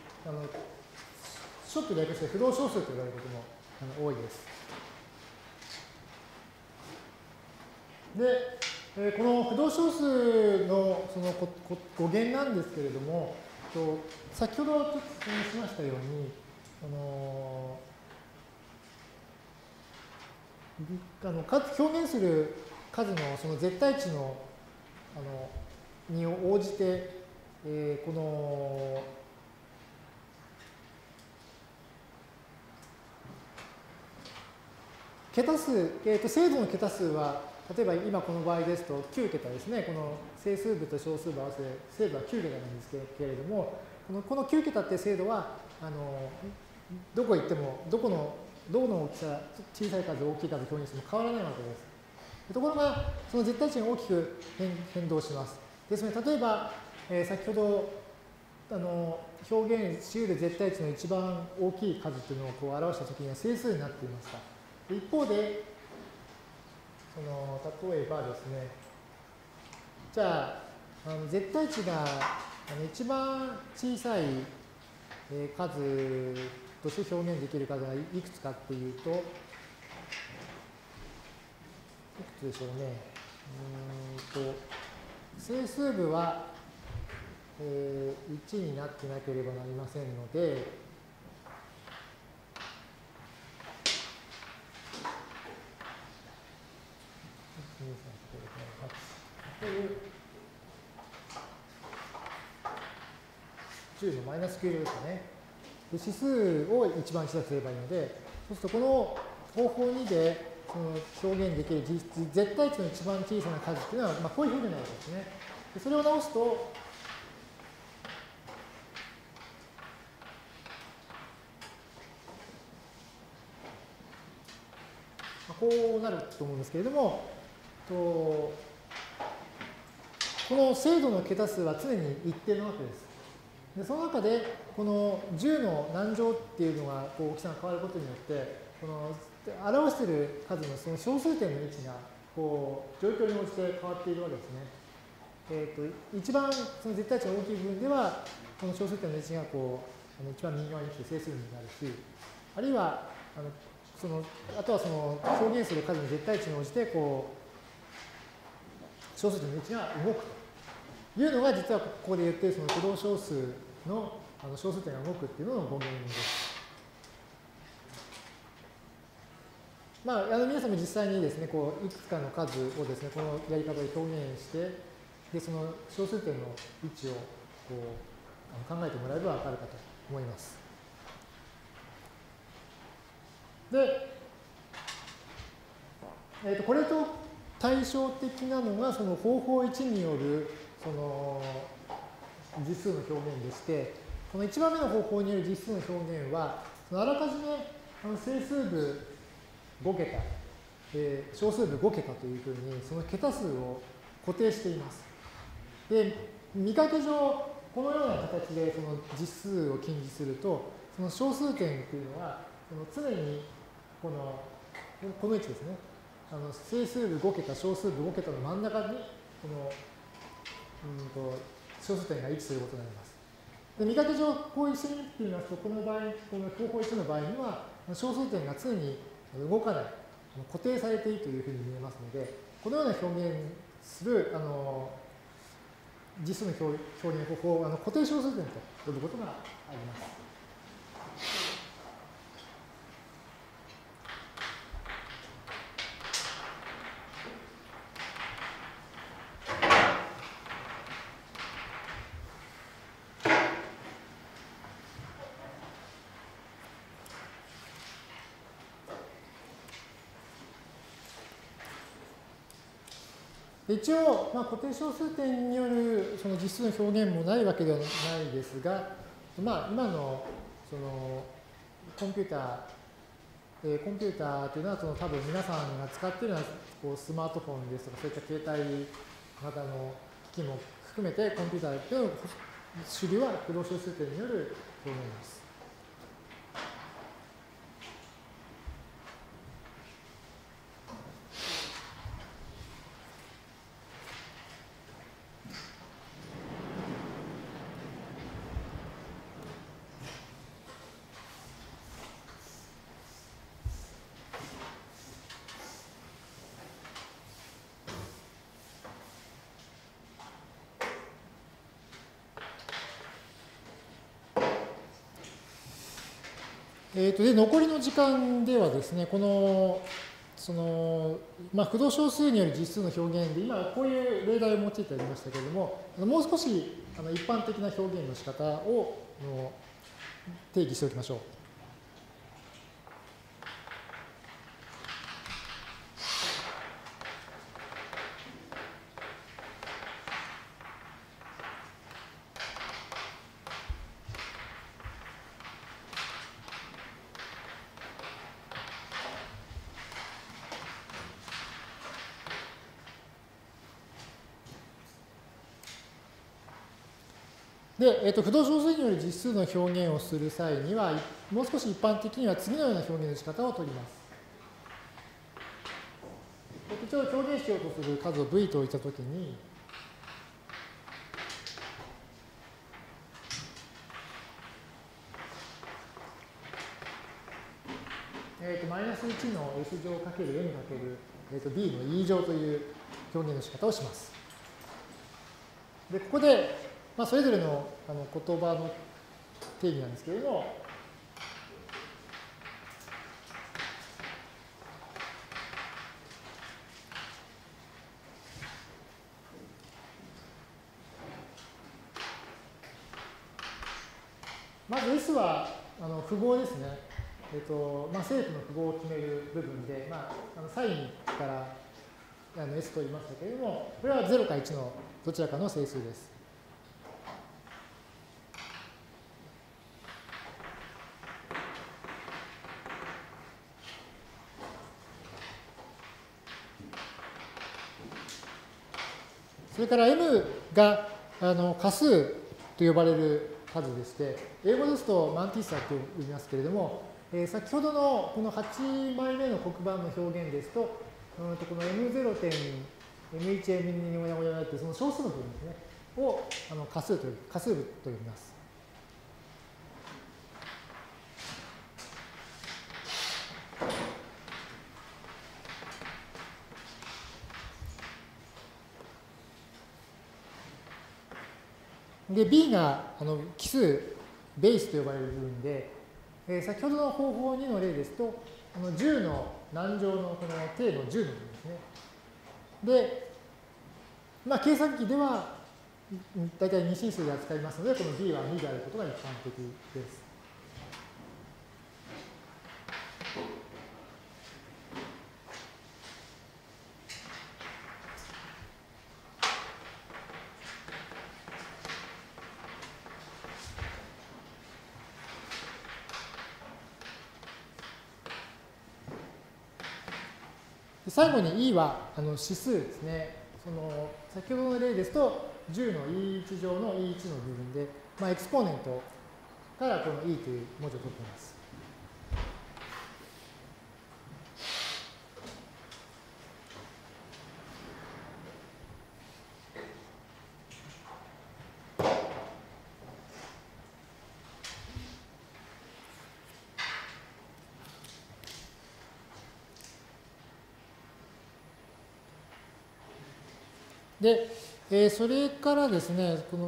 ちょっと略して不動小数と言われることも多いです。で、この不動小数のその語源なんですけれども、先ほどちょっと説明しましたように、表現する数のその絶対値のに応じて、この桁数、精度の桁数は、例えば今この場合ですと9桁ですね。この整数部と小数部合わせて精度は9桁なんですけれども、この9桁って精度は、どこ行っても、どの大きさ、小さい数、大きい数を表現しても変わらないわけです。ところが、その絶対値が大きく変動します。ですので、例えば、先ほど、表現し得る絶対値の一番大きい数というのをこう表したときには整数になっていました。一方で、例えばですね、じゃあ、絶対値が一番小さい数として表現できる数がいくつかっていうと、いくつでしょうね。整数部は、1になってなければなりませんので、10のマイナス9乗ですかね。で指数を一番小さくすればいいので、そうするとこの方法2でその表現できる絶対値の一番小さな数っていうのは、こういうふうになるわけですね。でそれを直すと、こうなると思うんですけれども、この精度の桁数は常に一定なわけです。でその中で、この10の何乗っていうのが大きさが変わることによって、この表している数のその小数点の位置が状況に応じて変わっているわけですね。一番その絶対値が大きい部分では、この小数点の位置が一番右側に来て整数になるし、あるいはあとはその表現する数の絶対値に応じて小数点の位置が動くというのが、実はここで言っているその駆動小数の小数点が動くっていうのの語源です。皆さんも実際にですね、いくつかの数をですね、このやり方で表現して、で、その小数点の位置を考えてもらえばわかるかと思います。で、これと対照的なのが、その方法1による、実数の表現でして、この1番目の方法による実数の表現は、あらかじめ整数部5桁、小数部5桁というふうに、その桁数を固定しています。で、見かけ上、このような形でその実数を近似すると、その小数点というのは、常にこの位置ですね。整数部5桁、小数部5桁の真ん中に、小数点が位置することになります。で、見かけ上、こういう式にって言いますと、この場合、この方法1の場合には、小数点が常に動かない、固定されているというふうに見えますので、このような表現する実数の表現方法を固定小数点と呼ぶことがあります。一応、固定小数点によるその実数の表現もないわけではないですが、今のそのコンピューターというのは多分皆さんが使っているのはスマートフォンですとかそういった携帯型の機器も含めてコンピューターというの主流は駆動小数点による表現です。で残りの時間ではですね、このその、不動小数による実数の表現で、今こういう例題を用いてありましたけれども、もう少し一般的な表現の仕方を定義しておきましょう。で、不動小数による実数の表現をする際には、もう少し一般的には次のような表現の仕方を取ります。一応表現しようとする数を v と置いたときに、マイナス1の s 乗かける n かける b の e 乗という表現の仕方をします。で、ここで、それぞれの言葉の定義なんですけれども、まず S は符号ですね。正負の符号を決める部分で、サインから S と言いましたけれども、これは0か1のどちらかの整数です。それから M が仮数と呼ばれる数でして、英語ですとマンティッサと呼びますけれども、先ほどのこの8枚目の黒板の表現ですと、この M0 点 M1、M2 ってその小数の部分ですね、を仮数部と呼びます。で、B が奇数、ベースと呼ばれる部分で、先ほどの方法2の例ですと、10の何乗のこの定の10の部分ですね。で、計算機では大体2進数で扱いますので、この B は2であることが一般的です。最後に E は指数ですね。先ほどの例ですと、10の E1 乗の E1 の部分で、エクスポーネントからこの E という文字を取っています。で、それからですね、こ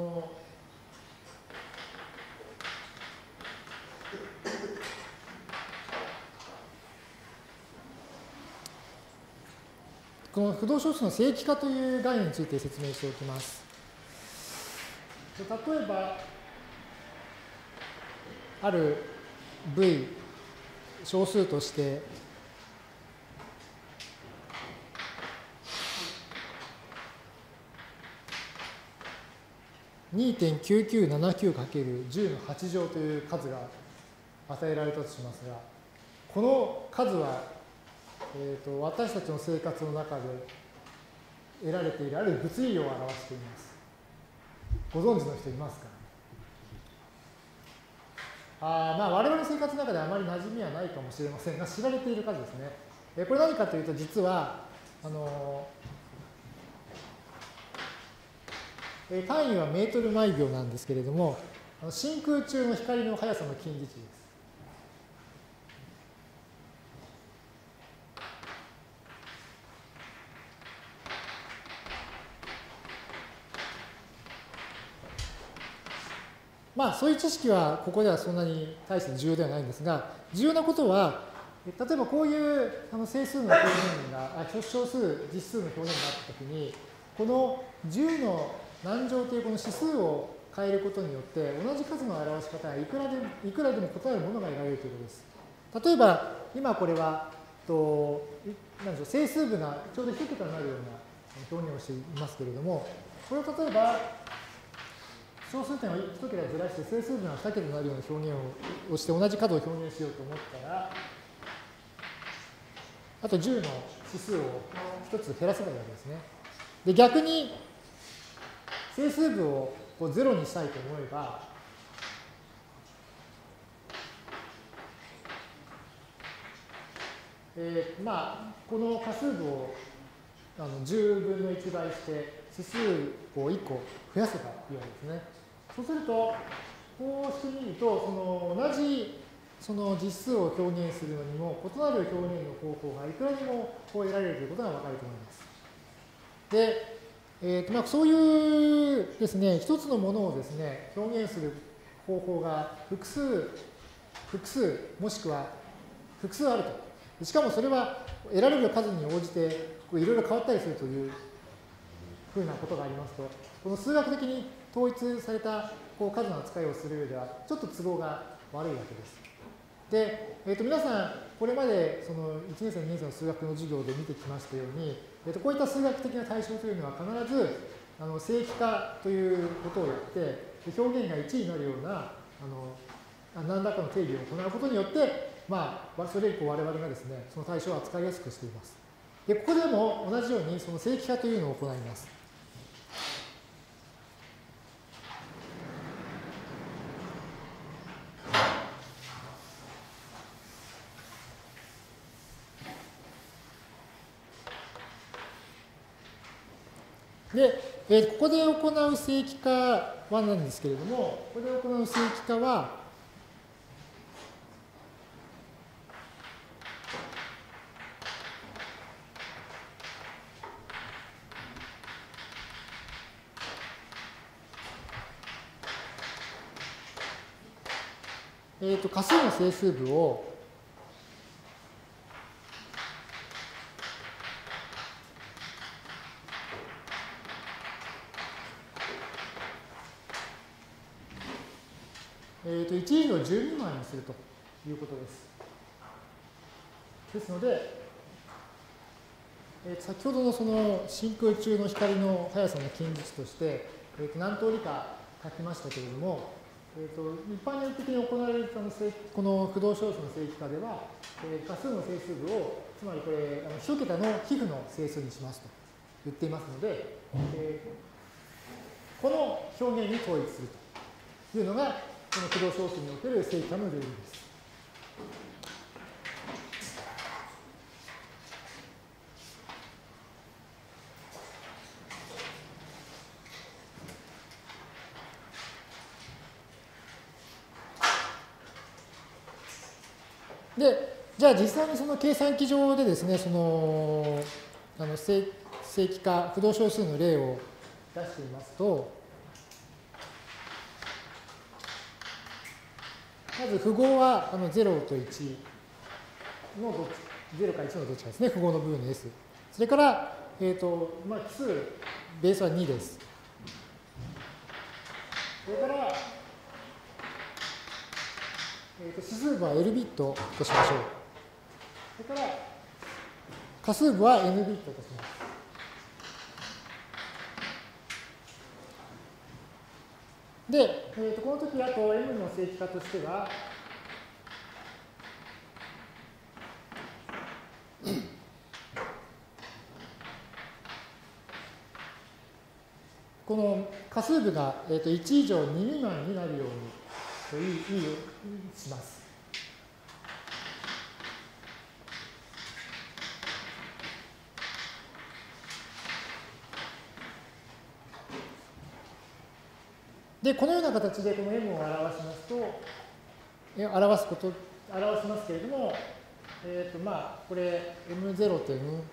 の不動小数の正規化という概念について説明しておきます。例えば、ある V 小数として、2.9979×10 の8乗という数が与えられたとしますが、この数は、私たちの生活の中で得られているある物理量を表しています。ご存知の人いますか？我々の生活の中であまり馴染みはないかもしれませんが、知られている数ですね。これ何かというと、実は、単位はメートル毎秒なんですけれども、真空中の光の速さの近似値です。そういう知識はここではそんなに大して重要ではないんですが、重要なことは、 例えばこういう整数の表現が、小数、実数の表現があったときに、この10の何乗というこの指数を変えることによって、同じ数の表し方がいくらでも異なるものが得られるということです。例えば、今これは、何でしょう、整数部がちょうど1桁になるような表現をしていますけれども、これを例えば、小数点を1桁ずらして整数部が2桁になるような表現をして同じ数を表現しようと思ったら、あと10の指数を1つ減らせばいいわけですね。で、逆に、整数部を0にしたいと思えば、この可数部を10分の1倍して、指数を1個増やせばいいわけですね。そうすると、こうしてみると、同じ実数を表現するのにも、異なる表現の方法がいくらにも得られるということがわかると思います。で、そういうですね、一つのものをですね、表現する方法が複数、もしくは複数あると。しかもそれは得られる数に応じていろいろ変わったりするというふうなことがありますと、この数学的に統一された数の扱いをする上では、ちょっと都合が悪いわけです。で、皆さん、これまで1年生、2年生の数学の授業で見てきましたように、こういった数学的な対象というのは必ず正規化ということをやって、表現が1になるような何らかの定義を行うことによって、それ以降我々がですね、その対象を扱いやすくしています。で、ここでも同じようにその正規化というのを行います。で、ここで行う正規化はなんですけれども、ここで行う正規化は、仮数の整数部を1以上10未満にするということです。ですので、先ほどのその真空中の光の速さの近似値として、何通りか書きましたけれども、一般的に行われるこの駆動小数の正規化では、仮数の整数部を、つまりこれ、1桁の皮膚の整数にしますと言っていますので、この表現に統一するというのが、この駆動小数における正規化のルールです。で、じゃあ実際にその計算機上でですね、正規化、駆動小数の例を出していますと、まず符号は0と1のどっち、0か1のどっちかですね、符号の部分です。それから、奇数、ベースは2です。それから、指数部は L ビットとしましょう。それから、仮数部は N ビットとします。で、この時あと M の正規化としては、この仮数部が1以上2未満になるようにします。で、このような形でこの M を表しますと、表しますけれども、これ M0 と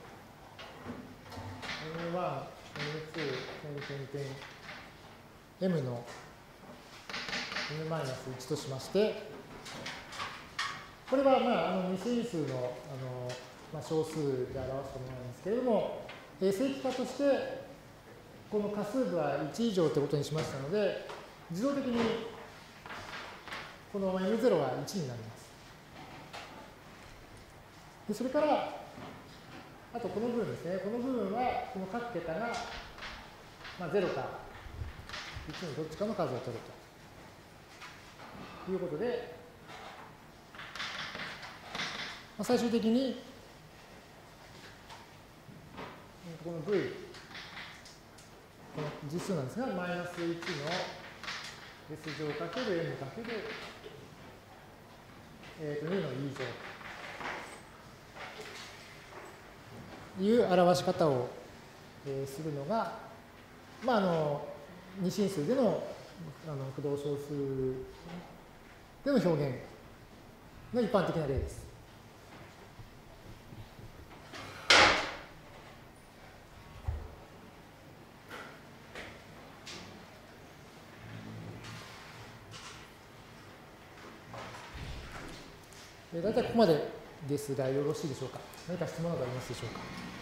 M1、M2、M の M-1 としまして、 これは、二進数の、小数で表したものなんですけれども、正規化として、この仮数部は1以上ということにしましたので、自動的にこの M0 は1になります。でそれから、あとこの部分ですね。この部分は、この各桁が、0か1のどっちかの数を取るということで、最終的に、この V、この実数なんですが、マイナス1の S 乗かける N かける、2の E 乗という表し方を、するのが、二進数での不動小数での表現の一般的な例です。大体ここまでですがよろしいでしょうか。何か質問などありますでしょ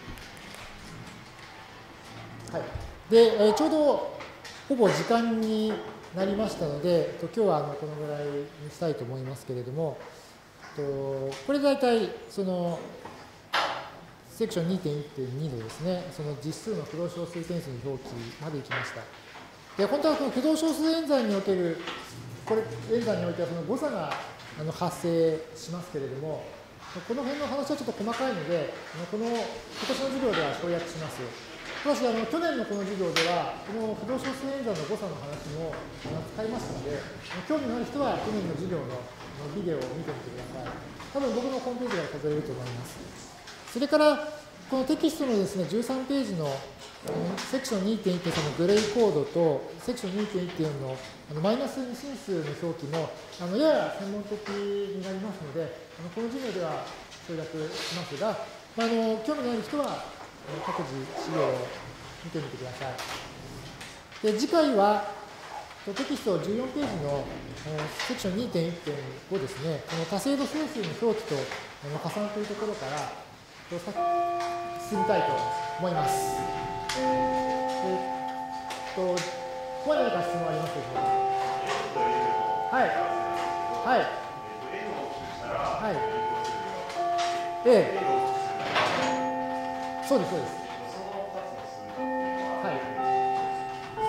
うか。はい。で、ちょうどほぼ時間になりましたので、今日はこのぐらいにしたいと思いますけれども、これ大体そのセクション 2.1.2 のですね、その実数の不動小数点数の表記までいきました。で、本当はこの不動小数演算における、これ演算においてはその誤差が発生しますけれども、この辺の話はちょっと細かいので、今年の授業では省略します。ただし、去年のこの授業では、この不動小数演算の誤差の話も使いましたので、興味のある人は去年の授業のビデオを見てみてください。多分僕のホームページから数えると思います。それから、このテキストのですね、13ページのセクション 2.1 のグレイコードと、セクション 2.1 のマイナス二進数の表記も、やや専門的になりますので、この授業では省略しますが、興味のある人は、各自資料を見てみてください。で、次回は、テキスト14ページのセクション 2.1.5 ですね、この多精度整数の表記と加算というところから、進みたいと思います。ここまで何か質問ありますでしょうか。はい。はい。はい。そうです、そうです。はい。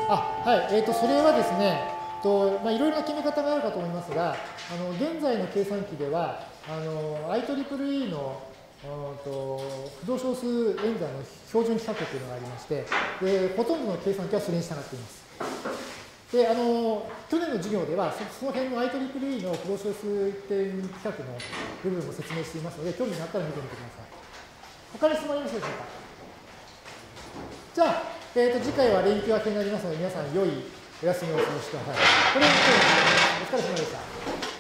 はい。それはですね、いろいろな決め方があるかと思いますが、現在の計算機では、IEEE の不動小数演算の標準規格というのがありまして、ほとんどの計算機はそれに従っています。で、去年の授業では、その辺の IEEE の不動小数点規格の部分を説明していますので、興味があったら見てみてください。他に質問ありますでしょうか。じゃあ、次回は連休明けになりますので、皆さん良いお休みをお過ごしください。これを今日お疲れ様でした。